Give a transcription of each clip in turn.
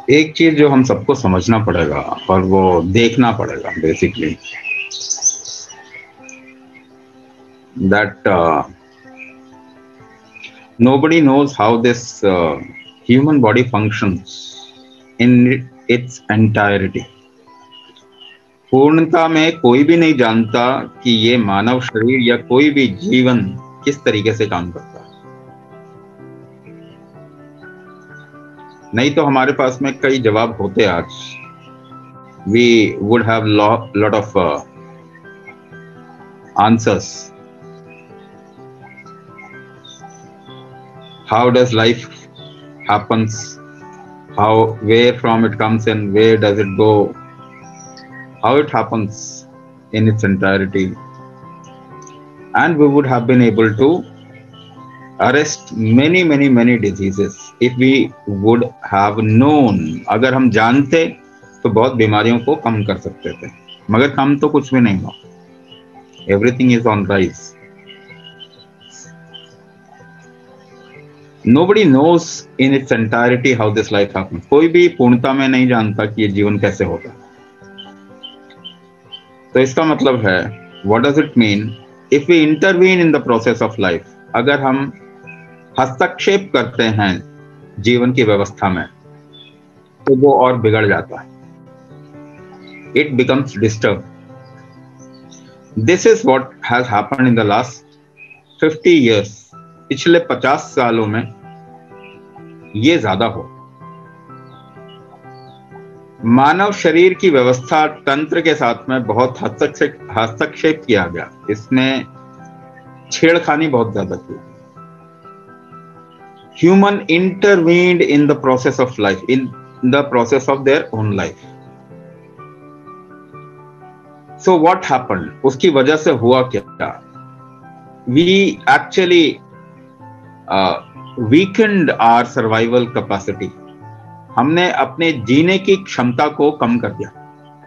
एक चीज जो हम सबको समझना पड़ेगा और वो देखना पड़ेगा basically, that nobody knows how this human body functions in its entirety. पूर्णता में कोई भी नहीं जानता कि ये मानव शरीर या कोई भी जीवन किस तरीके से काम करता है। नहीं तो हमारे पास में कई जवाब होते आज। We would have lot of answers. How does life happens? Where from it comes and where does it go? How it happens in its entirety, and we would have been able to arrest many diseases if we would have known. अगर हम जानते तो बहुत बीमारियों को कम कर सकते थे, मगर कम तो कुछ भी नहीं हुआ। Everything is on rise. Nobody knows in its entirety how this life happens. कोई भी पूर्णता में नहीं जानता कि ये जीवन कैसे होगा। तो इसका मतलब है, what does it mean if we intervene in the process of life? अगर हम हस्तक्षेप करते हैं जीवन की व्यवस्था में तो वो और बिगड़ जाता है। It becomes disturbed. This is what has happened in the last 50 years. पिछले 50 सालों में ये ज्यादा हो। मानव शरीर की व्यवस्था तंत्र के साथ में बहुत हस्तक्षेप किया गया, इसमें छेड़खानी बहुत ज्यादा की। Human intervened in the process of life, in the process of their own life. So what happened? उसकी वजह से हुआ क्या? We actually weakened our survival capacity. हमने अपने जीने की क्षमता को कम कर दिया।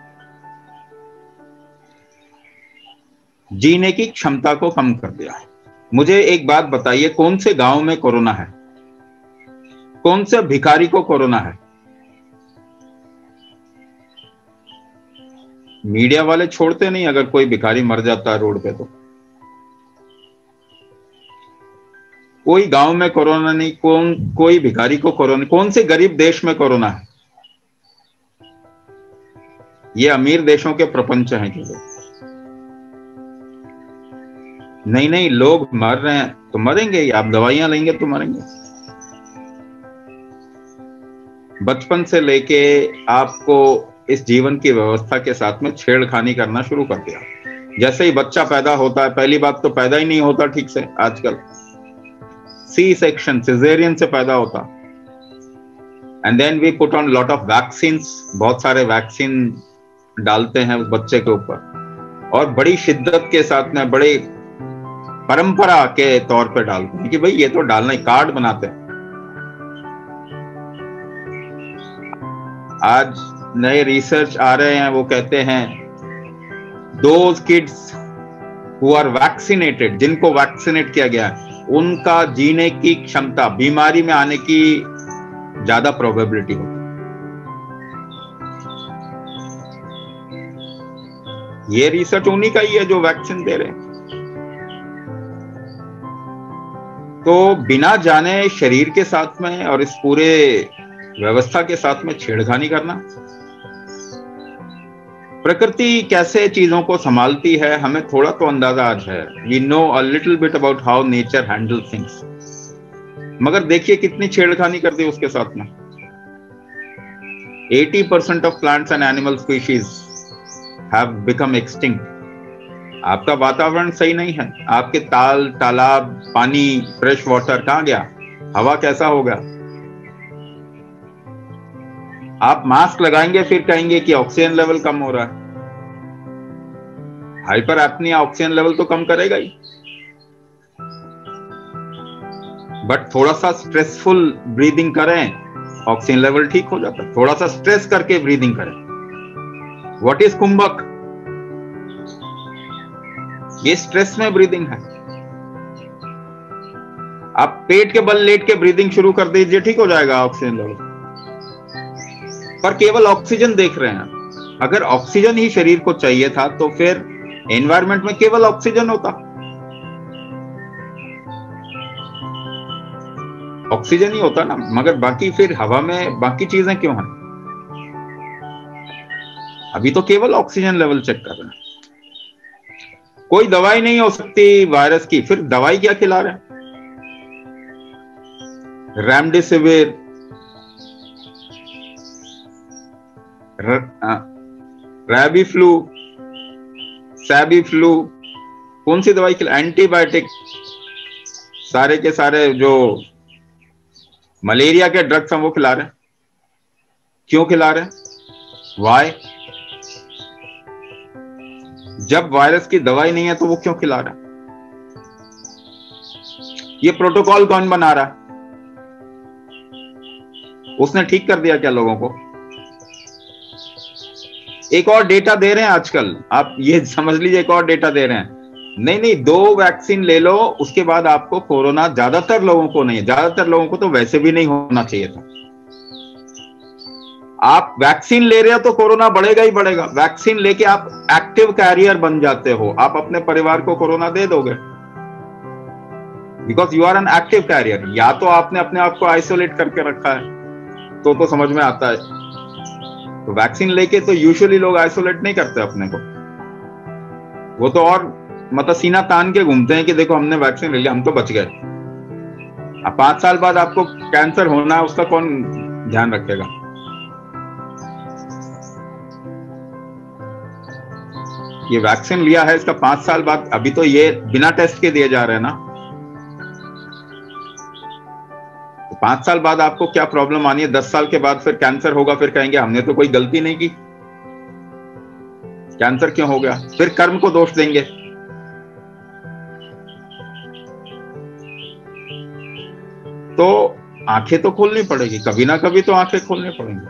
जीने की क्षमता को कम कर दिया। मुझे एक बात बताइए, कौन से गांव में कोरोना है? कौन से भिखारी को कोरोना है? मीडिया वाले छोड़ते नहीं अगर कोई भिखारी मर जाता है रोड पे तो। कोई गांव में कोरोना नहीं, कोई भिखारी को कोरोना। कौन से गरीब देश में कोरोना है? ये अमीर देशों के प्रपंच हैं केवल। नहीं, लोग मर रहे हैं तो मरेंगे, आप दवाइयां लेंगे तो मरेंगे। बचपन से लेके आपको इस जीवन की व्यवस्था के साथ में छेड़खानी करना शुरू कर दिया। जैसे ही बच्चा पैदा होता है, पहली बात तो पैदा ही नहीं होता ठीक से आजकल, सी सेक्शन, सिजेरियन से पैदा होता। And then we put on lot of vaccines, बहुत सारे वैक्सीन डालते हैं उस बच्चे के ऊपर, और बड़ी शिद्दत के साथ में, बड़े परंपरा के तौर पे डालते हैं कि भाई ये तो डालना ही, कार्ड बनाते हैं। आज नए रिसर्च आ रहे हैं, वो कहते हैं those kids who are vaccinated, जिनको वैक्सीनेट किया गया है, उनका जीने की क्षमता, बीमारी में आने की ज्यादा प्रोबेबिलिटी होती है। ये रिसर्च उन्हीं का ही है जो वैक्सीन दे रहे हैं। तो बिना जाने शरीर के साथ में और इस पूरे व्यवस्था के साथ में छेड़खानी करना। प्रकृति कैसे चीजों को संभालती है हमें थोड़ा तो अंदाजा आज है। We know a little bit about how nature handle things, मगर देखिए कितनी छेड़खानी कर दी उसके साथ में। 80% of plants and animal species have become extinct. आपका वातावरण सही नहीं है, आपके ताल, तालाब, पानी, फ्रेश वाटर कहां गया? हवा कैसा होगा? आप मास्क लगाएंगे फिर कहेंगे कि ऑक्सीजन लेवल कम हो रहा है। हाइपर एप्निया ऑक्सीजन लेवल तो कम करेगा ही, बट थोड़ा सा स्ट्रेसफुल ब्रीदिंग करें, ऑक्सीजन लेवल ठीक हो जाता है। थोड़ा सा स्ट्रेस करके ब्रीदिंग करें। What is kumbhak? ये स्ट्रेस में ब्रीदिंग है। आप पेट के बल लेट के ब्रीदिंग शुरू कर दीजिए, ठीक हो जाएगा ऑक्सीजन लेवल। पर केवल ऑक्सीजन देख रहे हैं। अगर ऑक्सीजन ही शरीर को चाहिए था तो फिर एनवायरनमेंट में केवल ऑक्सीजन होता, ऑक्सीजन ही होता ना, मगर बाकी फिर हवा में बाकी चीजें क्यों हैं? अभी तो केवल ऑक्सीजन लेवल चेक कर रहे हैं। कोई दवाई नहीं हो सकती वायरस की, फिर दवाई क्या खिला रहे हैं? रेमडेसिविर, रैबी फ्लू, सैबी फ्लू, कौन सी दवाई खिला? एंटीबायोटिक, सारे के सारे जो मलेरिया के ड्रग्स हैं वो खिला रहे हैं। क्यों खिला रहे हैं? वाई? जब वायरस की दवाई नहीं है तो वो क्यों खिला रहा है? ये प्रोटोकॉल कौन बना रहा है? उसने ठीक कर दिया क्या लोगों को? एक और डेटा दे रहे हैं आजकल, आप ये समझ लीजिए, एक और डेटा दे रहे हैं। नहीं, 2 वैक्सीन ले लो, उसके बाद आपको कोरोना, ज्यादातर लोगों को नहीं है, ज्यादातर लोगों को तो वैसे भी नहीं होना चाहिए था। आप वैक्सीन ले रहे हो तो कोरोना बढ़ेगा ही बढ़ेगा। वैक्सीन लेके आप एक्टिव कैरियर बन जाते हो, आप अपने परिवार को कोरोना दे दोगे, because you are an active carrier. या तो आपने अपने आप को आइसोलेट करके रखा है तो समझ में आता है। तो वैक्सीन लेके तो यूजुअली लोग आइसोलेट नहीं करते अपने को, वो तो और मतलब सीना तान के घूमते हैं कि देखो हमने वैक्सीन ले लिया, हम तो बच गए। अब 5 साल बाद आपको कैंसर होना है, उसका कौन ध्यान रखेगा? ये वैक्सीन लिया है, इसका 5 साल बाद, अभी तो ये बिना टेस्ट के दिए जा रहे हैं ना, तो 5 साल बाद आपको क्या प्रॉब्लम आनी है? 10 साल के बाद फिर कैंसर होगा, फिर कहेंगे हमने तो कोई गलती नहीं की, कैंसर क्यों हो गया? फिर कर्म को दोष देंगे। तो आंखें तो खोलनी पड़ेगी, कभी ना कभी तो आंखें खोलनी पड़ेंगी।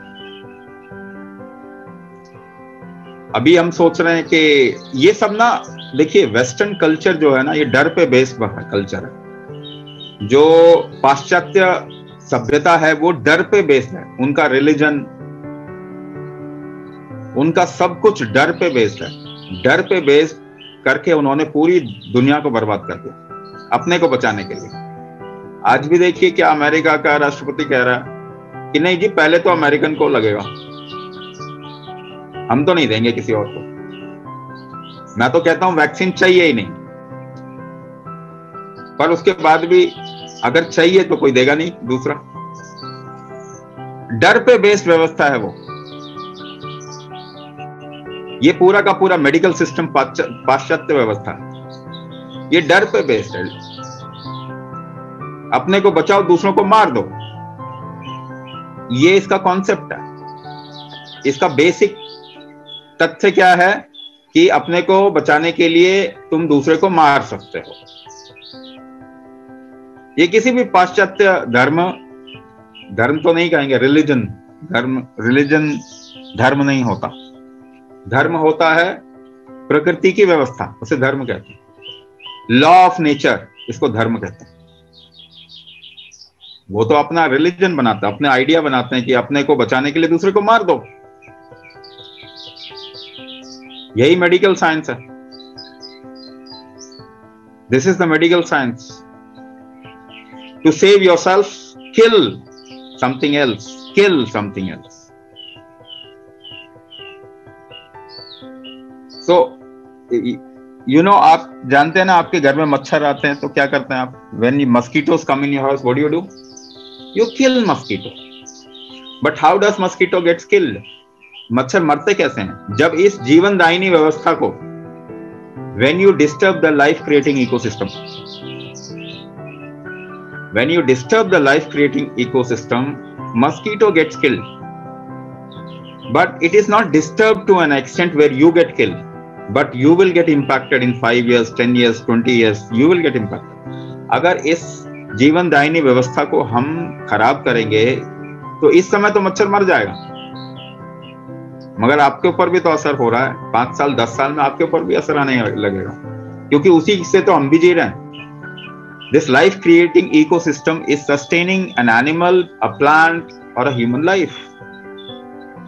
अभी हम सोच रहे हैं कि ये सब ना, देखिए वेस्टर्न कल्चर जो है ना, ये डर पे बेस्ड कल्चर है। जो पाश्चात्य सभ्यता है वो डर पे बेस्ड है, उनका रिलीजन, उनका सब कुछ डर पे बेस्ड है। डर पे बेस्ड करके उन्होंने पूरी दुनिया को बर्बाद कर दिया अपने को बचाने के लिए। आज भी देखिए क्या अमेरिका का राष्ट्रपति कह रहा है कि नहीं जी, पहले तो अमेरिकन को लगेगा, हम तो नहीं देंगे किसी और को। मैं तो कहता हूं वैक्सीन चाहिए ही नहीं, पर उसके बाद भी अगर चाहिए तो कोई देगा नहीं दूसरा। डर पे बेस्ड व्यवस्था है वो। ये पूरा का पूरा मेडिकल सिस्टम पाश्चात्य व्यवस्था है, ये डर पे बेस्ड है। अपने को बचाओ, दूसरों को मार दो, ये इसका कॉन्सेप्ट है। इसका बेसिक तथ्य क्या है कि अपने को बचाने के लिए तुम दूसरे को मार सकते हो। ये किसी भी पाश्चात्य धर्म तो नहीं कहेंगे, रिलीजन धर्म नहीं होता। धर्म होता है प्रकृति की व्यवस्था, उसे धर्म कहते हैं। लॉ ऑफ नेचर, इसको धर्म कहते हैं। वो तो अपना रिलीजन बनाता है, अपने आइडिया बनाते हैं कि अपने को बचाने के लिए दूसरे को मार दो। यही मेडिकल साइंस है। This is the medical science. To save yourself, kill something else, kill something else. So you know, आप जानते हैं ना, आपके घर में मच्छर आते हैं तो क्या करते हैं आप? When mosquitoes come in your house, what do? You kill mosquito. But how does mosquito gets killed? मच्छर मरते कैसे हैं? जब इस जीवनदायिनी व्यवस्था को, when you disturb the life creating ecosystem, when you disturb the life creating ecosystem, mosquito gets killed. But it is not disturbed to an extent where you get killed, but you will get impacted in 5 years, 10 years, 20 years, you will get impacted. अगर इस जीवनदायिनी व्यवस्था को हम खराब करेंगे तो इस समय तो मच्छर मर जाएगा, मगर आपके ऊपर भी तो असर हो रहा है। 5 साल 10 साल में आपके ऊपर भी असर आने लगेगा, क्योंकि उसी से तो हम भी जी रहे हैं। This life creating ecosystem is sustaining an animal, a plant और अ ह्यूमन लाइफ।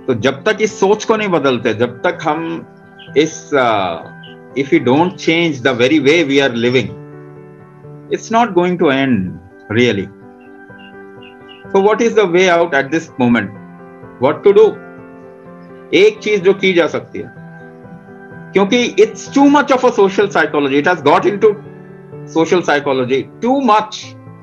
तो जब तक इस सोच को नहीं बदलते, जब तक हम इस if we don't change the very way we are living, it's not going to end really. So what is the way out at this moment? What to do? एक चीज जो की जा सकती है, क्योंकि it's too much of a social psychology, it has got into social psychology too much.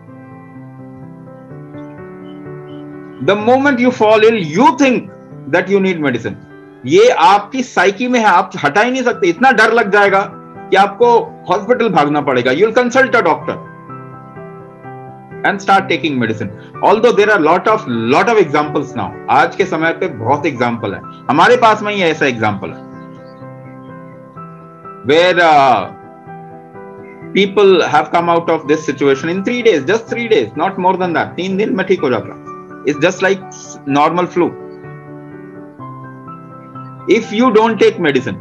The moment you fall ill, you think that you need medicine. ये आपकी साइकी में है, आप हटा ही नहीं सकते. इतना डर लग जाएगा कि आपको हॉस्पिटल भागना पड़ेगा. You will consult a doctor and start taking medicine. Although there are lot of examples now. आज के समय पे बहुत एग्जाम्पल है. हमारे पास में ही ऐसा एग्जाम्पल है where people have come out of this situation in 3 days, just 3 days, not more than that. 3 दिन में ठीक हो जाता. It's just like normal flu. If you don't take medicine,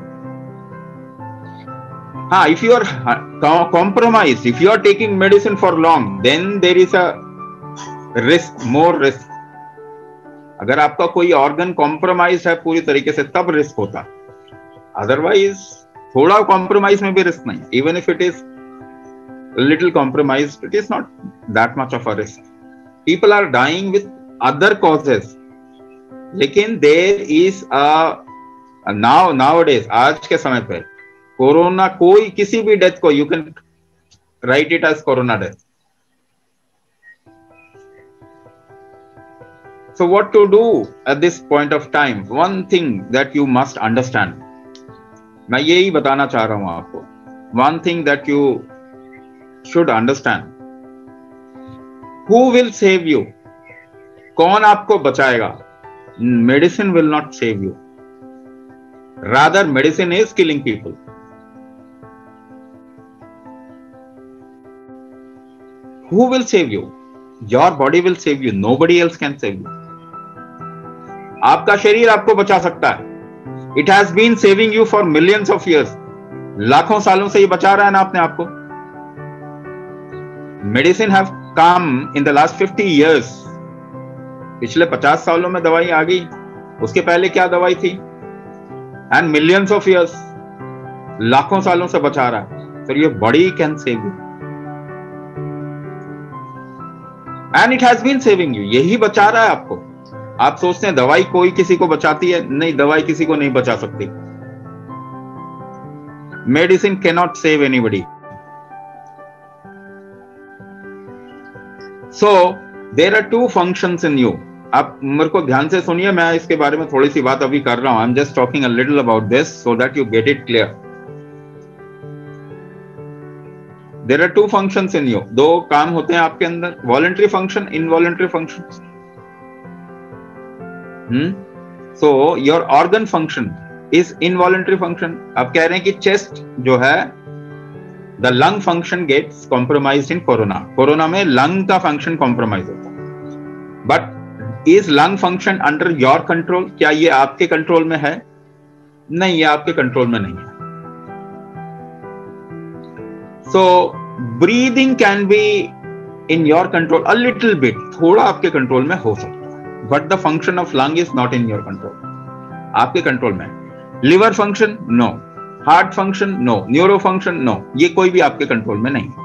if you are compromised, if you are taking medicine for long, then there is a risk, more risk. अगर आपका कोई organ compromise है पूरी तरीके से, तब रिस्क होता. Otherwise थोड़ा कॉम्प्रोमाइज में भी रिस्क नहीं. Even if it is little compromise, it is not that much of a risk. People are dying with other causes, लेकिन देयर इज नाउ डेज, आज के समय पे कोरोना, कोई किसी भी डेथ को you can write it as corona death. So what to do at this point of time? One thing that you must understand. मैं यही बताना चाह रहा हूं आपको. One thing that you should understand. Who will save you? कौन आपको बचाएगा? Medicine will not save you. Rather, medicine is killing people. Who will save you? Your body will save you. Nobody else can save you. आपका शरीर आपको बचा सकता है. It has been saving you for millions of years. लाखों सालों से ये बचा रहा है ना अपने आप को. Medicine have come in the last 50 years. पिछले 50 सालों में दवाई आ गई. उसके पहले क्या दवाई थी? And millions of years, लाखों सालों से बचा रहा है. So your body can save you. And it has been saving you. यही बचा रहा है आपको. आप सोचते हैं दवाई कोई किसी को बचाती है? नहीं, दवाई किसी को नहीं बचा सकती. Medicine cannot save anybody. So there are two functions in you. आप मेरे को ध्यान से सुनिए, मैं इसके बारे में थोड़ी सी बात अभी कर रहा हूं. I am just talking a little about this so that you get it clear. There are two functions in you. दो काम होते हैं आपके अंदर, voluntary function, involuntary function. So your organ function is involuntary function. आप कह रहे हैं कि चेस्ट जो है, the lung function gets compromised in corona. Corona में लंग का फंक्शन कॉम्प्रोमाइज होता है. But is lung function under your control? क्या ये आपके कंट्रोल में है? नहीं, ये आपके कंट्रोल में नहीं है. So breathing can be in your control a little bit. थोड़ा आपके कंट्रोल में हो सकता है. But the function of lung is not in your control. आपके कंट्रोल में. Liver function no, heart function no, neuro function no, ये कोई भी आपके कंट्रोल में नहीं.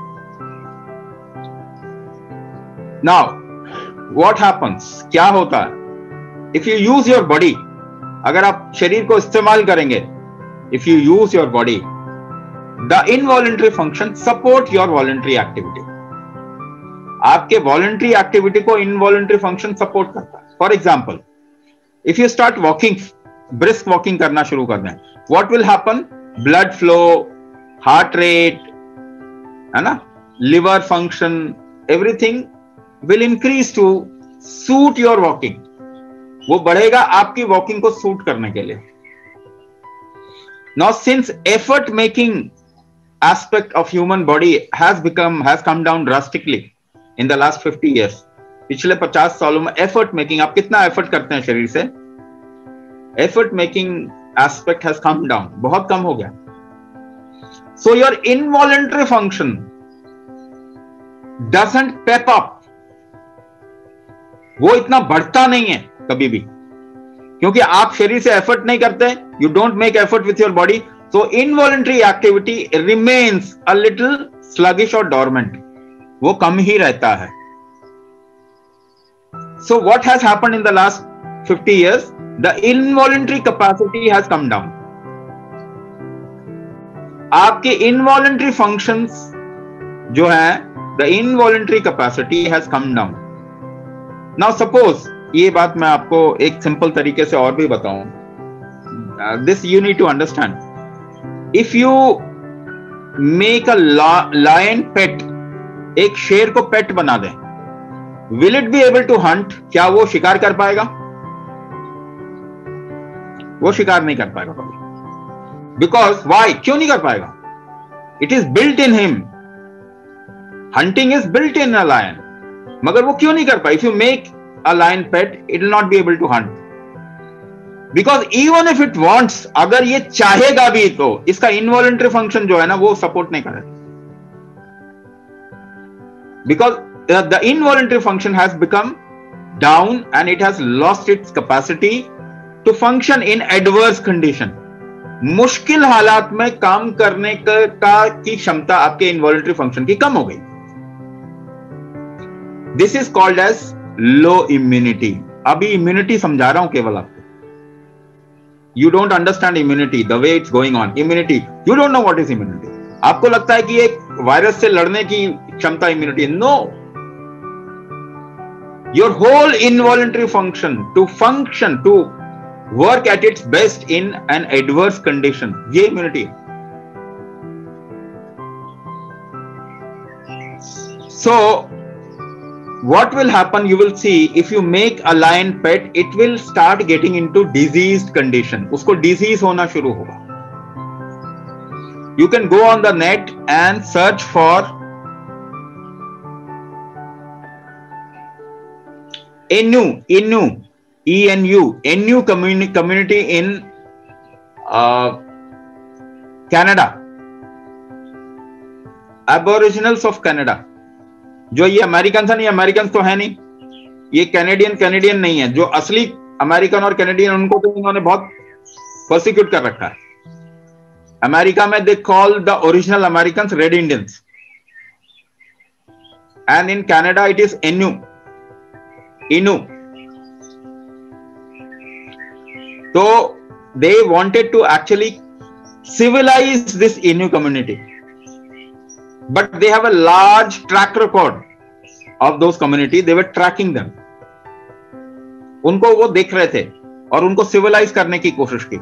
Now, what happens? क्या होता है? If you use your body, अगर आप शरीर को इस्तेमाल करेंगे, if you use your body, the involuntary function support your voluntary activity. आपके वॉलंटरी एक्टिविटी को इनवॉलंटरी फंक्शन सपोर्ट करता है. For example, if you start walking, brisk walking करना शुरू कर दें, what will happen? Blood flow, heart rate, है ना, liver function, everything will increase to suit your walking. वो बढ़ेगा आपकी वॉकिंग को सूट करने के लिए. Now since effort making aspect of human body has come down drastically in the last 50 years. पिछले 50 सालों में एफर्ट मेकिंग, आप कितना एफर्ट करते हैं शरीर से, effort making aspect has come down, बहुत कम हो गया. So your involuntary function doesn't pep up. वो इतना बढ़ता नहीं है कभी भी. क्योंकि आप शरीर से एफर्ट नहीं करते, you don't make effort with your body, so involuntary activity remains a little sluggish और डोरमेंट, वो कम ही रहता है. So what has happened in the last 50 years? The involuntary capacity has come down. आपके involuntary functions जो है, the involuntary capacity has come down. Now suppose, ये बात मैं आपको एक सिंपल तरीके से और भी बताऊं. This you need to understand. If you make a lion pet, एक शेर को पेट बना दें, will it be able to hunt? क्या वो शिकार कर पाएगा? वो शिकार नहीं कर पाएगा कभी. Because why? क्यों नहीं कर पाएगा? It is built in him. Hunting is built in a lion. मगर वो क्यों नहीं कर पाए? If you make a lion pet, it will not be able to hunt. Because even if it wants, अगर ये चाहेगा भी तो इसका इनवॉलंटरी फंक्शन जो है ना, वो सपोर्ट नहीं करेगा. Because the involuntary function has become down and it has lost its capacity to function in adverse condition. मुश्किल हालात में काम करने की क्षमता आपके इनवॉलंटरी फंक्शन की कम हो गई. This is called as low immunity. अभी इम्यूनिटी समझा रहा हूं केवल आपको. You don't understand immunity the way it's going on. Immunity, you don't know what is immunity. आपको लगता है कि एक वायरस से लड़ने की क्षमता immunity. No, your whole involuntary function to work at its best in an adverse condition, ये immunity. So what will happen? You will see, if you make a lion pet, it will start getting into diseased condition. उसको disease होना शुरू होगा. You can go on the net and search for ENU community in Canada, Aboriginals of Canada. जो ये American नहीं, American तो है नहीं, ये कैनेडियन नहीं है. जो असली अमेरिकन और कैनेडियन, उनको तो इन्होंने बहुत परसिक्यूट कर रखा है. अमेरिका में they call the original American Red Indians, and in Canada it is Innu. So they wanted to actually civilize this Innu community, but they have a large track record of those community. They were tracking them. उनको वो देख रहे थे और उनको civilised करने की कोशिश की.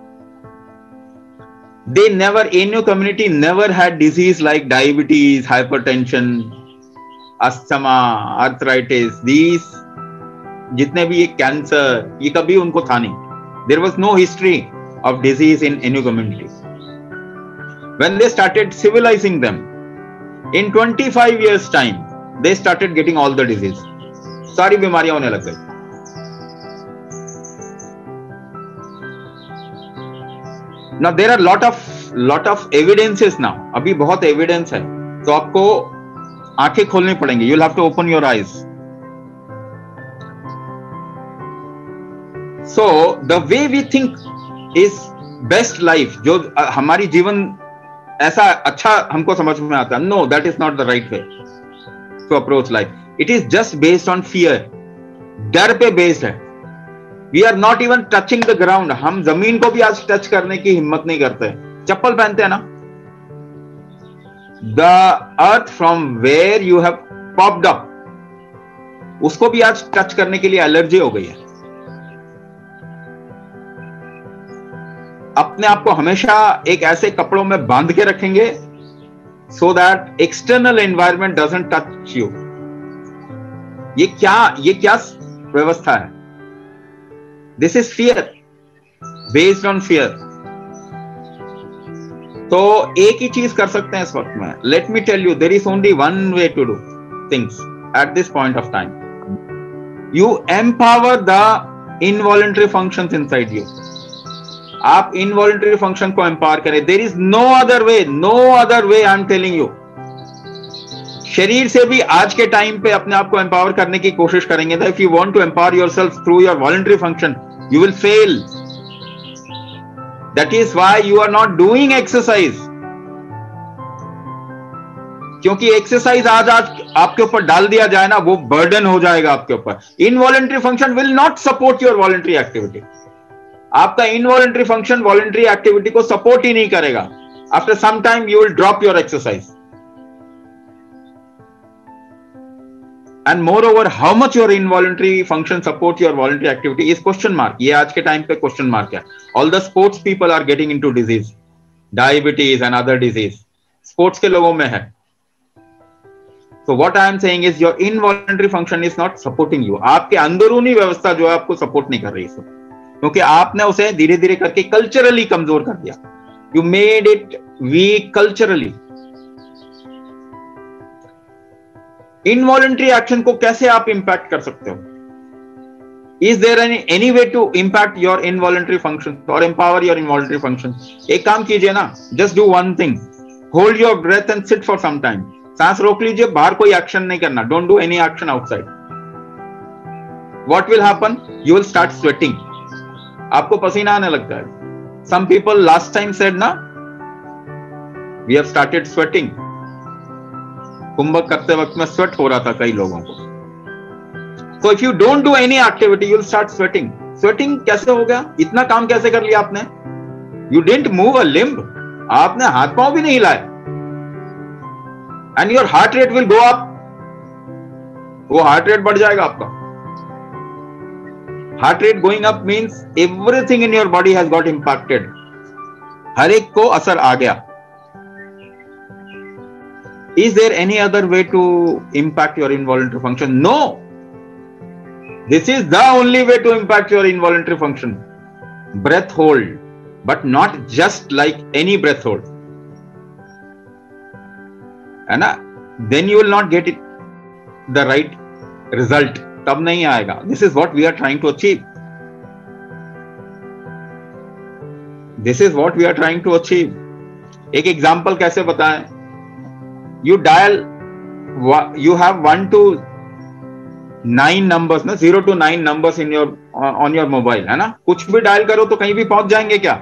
Innu community never had disease like diabetes, hypertension, asthma, arthritis. These जितने भी ये कैंसर, ये कभी उनको था नहीं. There was no history of disease in Innu community. When they started civilizing them, in 25 years time, they started getting all the disease. सारी बीमारियां होने लग गई. Now there are lot of evidences now. अभी बहुत evidence है, तो आपको आंखें खोलनी पड़ेंगी. You'll have to open your eyes. So the way we think is best life, जो हमारी जीवन ऐसा अच्छा हमको समझ में आता है, no, that is not the right way to approach life. It is just based on fear. डर पे based है. We are not even touching the ground. हम जमीन को भी आज टच करने की हिम्मत नहीं करते. चप्पल पहनते हैं ना. The earth from where you have popped up, उसको भी आज टच करने के लिए एलर्जी हो गई है. अपने आप को हमेशा एक ऐसे कपड़ों में बांध के रखेंगे so that external environment doesn't touch you. ये क्या व्यवस्था है? This is fear, based on fear. तो एक ही चीज कर सकते हैं इस वक्त में. Let me tell you, there is only one way to do things at this point of time. You empower the involuntary functions inside you. आप इनवॉलंटरी फंक्शन को एम्पावर करें. There is no other way I am telling you. शरीर से भी आज के time पे अपने आप को एम्पावर करने की कोशिश करेंगे. If you want to empower yourself through your voluntary function, You will fail. That is why you are not doing exercise. क्योंकि एक्सरसाइज आज आपके ऊपर डाल दिया जाए ना, वो बर्डन हो जाएगा आपके ऊपर. Involuntary function will not support your voluntary activity. आपका इनवॉलंटरी फंक्शन वॉलंटरी एक्टिविटी को सपोर्ट ही नहीं करेगा. After some time you will drop your exercise. And moreover how much your involuntary function support your voluntary activity is question mark. ये आज के time पे question mark है. All the sports people are getting into disease, diabetes and other disease sports के लोगों में है. So what I am saying is your involuntary function is not supporting you. आपके अंदरूनी व्यवस्था जो है आपको सपोर्ट नहीं कर रही है, क्योंकि आपने उसे धीरे धीरे करके कल्चरली कमजोर कर दिया. You made it weak culturally. Involuntary action को कैसे आप इम्पैक्ट कर सकते हो? Is there any way to impact your involuntary functions or empower your involuntary functions? एक काम कीजिए ना, just do one thing. Hold your breath and sit for some time. सांस रोक लीजिए, बाहर कोई एक्शन नहीं करना. Don't do any action outside. What will happen? You will start sweating. आपको पसीना आने लगता है. Some people last time said ना, वी हैव स्टार्टेड स्वेटिंग. कुंभक करते वक्त में स्वेट हो रहा था कई लोगों को. So if you don't do any activity you will start sweating. Sweating कैसे हो गया? इतना काम कैसे कर लिया आपने? You didn't move a limb. आपने हाथ पांव भी नहीं हिलाए. And your heart rate will go up. वो heart rate बढ़ जाएगा आपका. Heart rate going up means everything in your body has got impacted. हर एक को असर आ गया. Is there any other way to impact your involuntary function? No. This is the only way to impact your involuntary function. Breath hold, but not just like any breath hold. है ना? Then you will not get it the right result. तब नहीं आएगा. This is what we are trying to achieve. This is what we are trying to achieve. एक example कैसे बताएं? You dial, you have 1 to 9 numbers ना, 0 to 9 numbers in your on your mobile, है ना? कुछ भी डायल करो तो कहीं भी पहुंच जाएंगे क्या?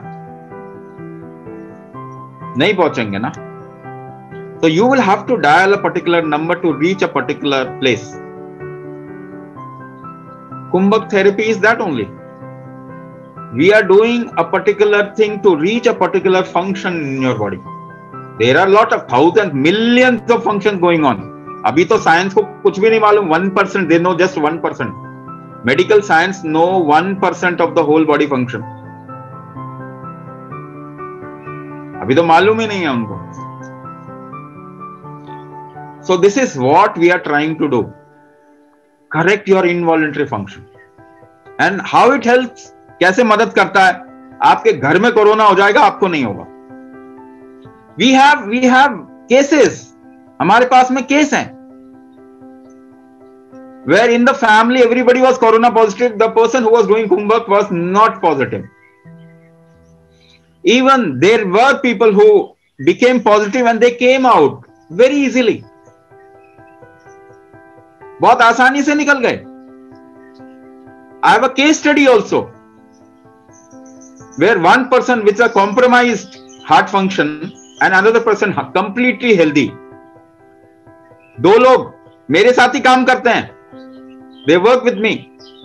नहीं पहुंचेंगे ना. So you will have to dial a particular number to reach a particular place. Kumbhak therapy is that only. We are doing a particular thing to reach a particular function in your body. There are a lot of thousands, millions of functions going on. अभी तो science को कुछ भी नहीं मालूम. 1%, they know just 1%. Medical science know 1% of the whole body function. अभी तो मालूम ही नहीं है उनको. So this is what we are trying to do. Correct your involuntary function. And how it helps? कैसे मदद करता है? आपके घर में कोरोना हो जाएगा, आपको नहीं होगा. We have cases. हमारे पास में केस हैं. Where in the family everybody was corona positive, the person who was doing kumbhak was not positive. Even there were people who became positive and they came out very easily. बहुत आसानी से निकल गए. I have a case study also where one person with a compromised heart function and another person completely healthy. दो लोग मेरे साथ ही काम करते हैं. They work with me.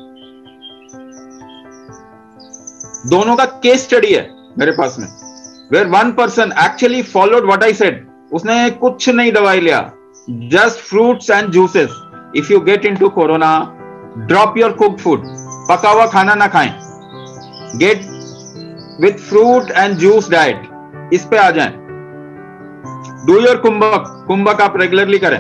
दोनों का केस स्टडी है मेरे पास में. Where one person actually followed what I said. उसने कुछ नहीं दवाई लिया. Just fruits and juices. If you get into corona, drop your cooked food. पका हुआ खाना ना खाएं. Get with fruit and juice diet. इस पे आ जाएं. Do your kumbhak. कुंभक आप रेगुलरली करें.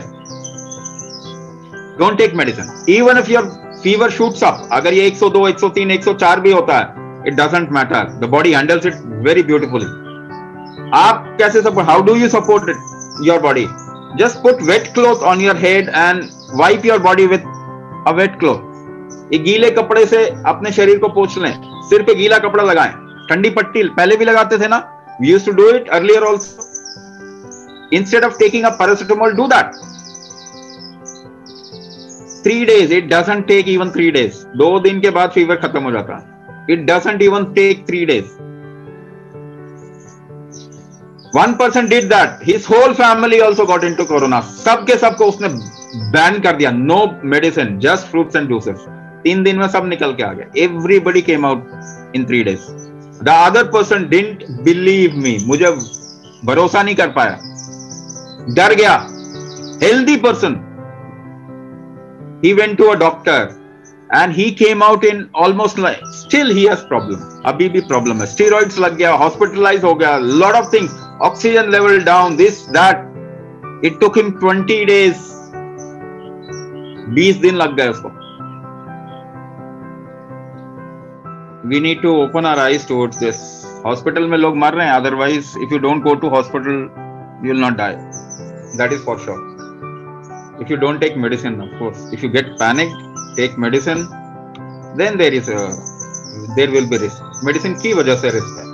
Don't take medicine. Even if your fever shoots up, अगर ये 102, 103, 104 भी होता है, it doesn't matter. The body handles it very beautifully. आप कैसे support? How do you support it? Your body. Just put wet cloth on your head and wipe your body with a wet cloth. एक गीले कपड़े से अपने शरीर को पोंछ लें. सिर पे गीला कपड़ा लगाएं. ठंडी पट्टी पहले भी लगाते थे ना. We used to do it earlier also. Instead of taking a paracetamol, do that. 3 days. It doesn't take even 3 days. 2 दिन के बाद फीवर खत्म हो जाता है. It doesn't even take 3 days. One person did that. His whole family also got into corona. सबके सबको उसने बैन कर दिया. No medicine, just fruits and juices. 3 दिन में सब निकल के आ गए. Everybody came out in 3 days. The other person didn't believe me. मुझे भरोसा नहीं कर पाया. डर गया. Healthy person. He went to a doctor and he came out in almost like, still he has problem. अभी भी problem है. Steroids लग गया, hospitalized हो गया, lot of things. Oxygen level down, this, that. It took him 20 days. 20 दिन लग गए उसको. We need to open our eyes towards this. Hospital में लोग मर रहे हैं. Otherwise, if you don't go to hospital, you will not die. That is for sure. If you don't take medicine, of course. If you get panicked, take medicine, then there will be risk. Medicine की वजह से risk है.